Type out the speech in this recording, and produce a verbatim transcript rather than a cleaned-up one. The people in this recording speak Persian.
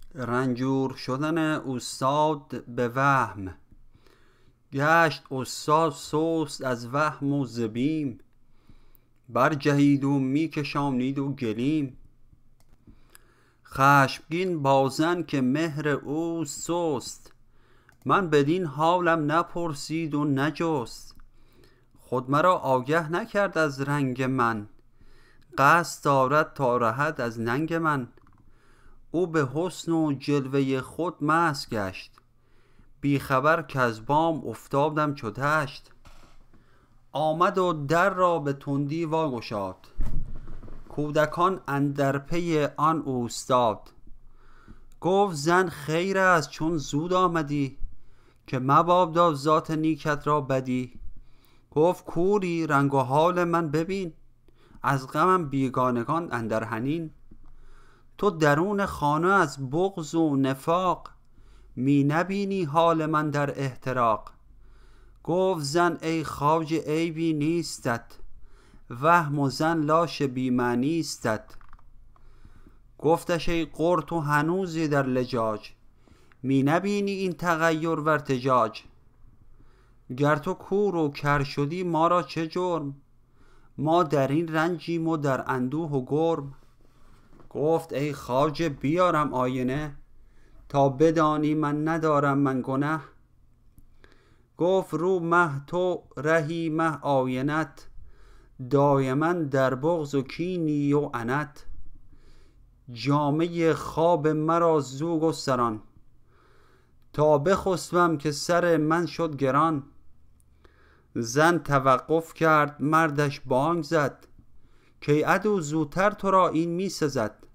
رنجور شدن استاد به وهم. گشت استاد سست از وهم و ز بیم، برجهید و می کشانید و گلیم. خشمگین با زن که مهر اوست سست، من بدین حالم نپرسید و نجست. خود مرا آگه نکرد از رنگ من، قصد دارد تا رهد از ننگ من. او به حسن و جلوه خود مست گشت، بی خبر کز بام افتادم چو دشت. آمد و در را به تندی واگشاد، کودکان اندر پی آن اوستاد. گفت زن خیر است چون زود آمدی، که مبادا ذات نیکت را بدی. گفت کوری رنگ و حال من ببین، از غمم بیگانگان اندر حنین. تو درون خانه از بغض و نفاق، می نبینی حال من در احتراق. گفت زن ای خواجه عیبی نیستت، وهم و زن لاش بی معنیستت. گفتش ای قر تو هنوزی در لجاج، می نبینی این تغییر و ارتجاج. گر تو کور و کر شدی ما را چه جرم، ما در این رنجیم و در اندوه و گرم. گفت ای خواجه بیارم آینه، تا بدانی من ندارم من گنه. گفت رو مه تو رهی مه آینت، دایما در بغض و کینی و عنت. جامه خواب مرا زو گستران، تا بخسبم که سر من شد گران. زن توقف کرد مردش بانگ زد، که ای عدو زودتر تو را این می سزد.